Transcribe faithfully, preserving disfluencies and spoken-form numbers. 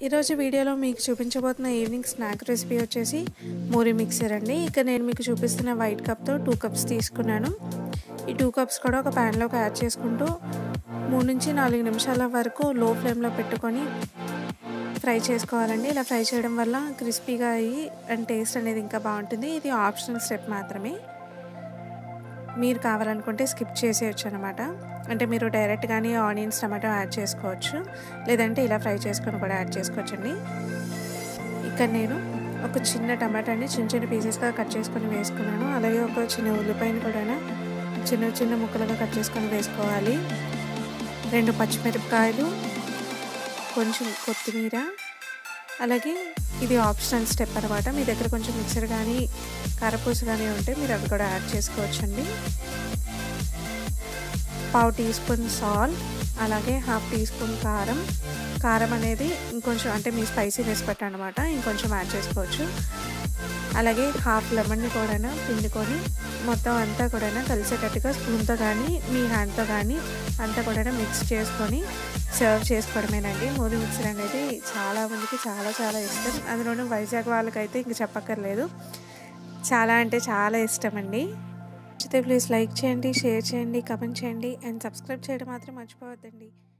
ఈరోజు వీడియోలో మీకు చూపించబోతున్న ఈవినింగ్ స్నాక్ రెసిపీ వచ్చేసి మూరి మిక్సర్ అండి. ఇక నేను మీకు చూపిస్తున్న వైట్ కప్తో టూ కప్స్ తీసుకున్నాను. ఈ టూ కప్స్ కూడా ఒక ప్యాన్లోకి యాడ్ చేసుకుంటూ మూడు నుంచి నాలుగు నిమిషాల వరకు లో ఫ్లేమ్లో పెట్టుకొని ఫ్రై చేసుకోవాలండి. ఇలా ఫ్రై చేయడం వల్ల క్రిస్పీగా అయ్యి అండ్ టేస్ట్ అనేది ఇంకా బాగుంటుంది. ఇది ఆప్షనల్ స్టెప్ మాత్రమే, మీరు కావాలనుకుంటే స్కిప్ చేసేయచ్చు అనమాట. అంటే మీరు డైరెక్ట్గానే ఆనియన్స్ టమాటో యాడ్ చేసుకోవచ్చు, లేదంటే ఇలా ఫ్రై చేసుకొని కూడా యాడ్ చేసుకోవచ్చండి. ఇక్కడ నేను ఒక చిన్న టమాటాని చిన్న చిన్న పీసెస్గా కట్ చేసుకొని వేసుకున్నాను. అలాగే ఒక చిన్న ఉల్లిపాయని కూడా చిన్న చిన్న ముక్కలుగా కట్ చేసుకొని వేసుకోవాలి. రెండు పచ్చిమిరపకాయలు, కొంచెం కొత్తిమీర, అలాగే ఇది ఆప్షనల్ స్టెప్ అనమాట. మీ దగ్గర కొంచెం మిక్సర్ కానీ కారపూస కానీ ఉంటే మీరు అవి కూడా యాడ్ చేసుకోవచ్చండి. పావు టీ స్పూన్ సాల్ట్, అలాగే హాఫ్ టీ స్పూన్ కారం. కారం అనేది ఇంకొంచెం అంటే మీ స్పైసీనెస్ బట్టి అనమాట, ఇంకొంచెం యాడ్ చేసుకోవచ్చు. అలాగే హాఫ్ లెమన్ని కూడా పిండుకొని మొత్తం అంతా కూడా కలిసేటట్టుగా స్పూన్తో కానీ మీ హ్యాండ్తో కానీ అంతా కూడా మిక్స్ చేసుకొని సర్వ్ చేసుకోవడమేనండి. మూరి మిక్సర్ అనేది చాలా మందికి చాలా చాలా ఇష్టం. అందులోనూ వైజాగ్ వాళ్ళకైతే ఇంక చెప్పక్కర్లేదు, చాలా అంటే చాలా ఇష్టం అండి. నచ్చితే ప్లీజ్ లైక్ చేయండి, షేర్ చేయండి, కమెంట్ చేయండి అండ్ సబ్స్క్రైబ్ చేయడం మాత్రం మర్చిపోవద్దండి.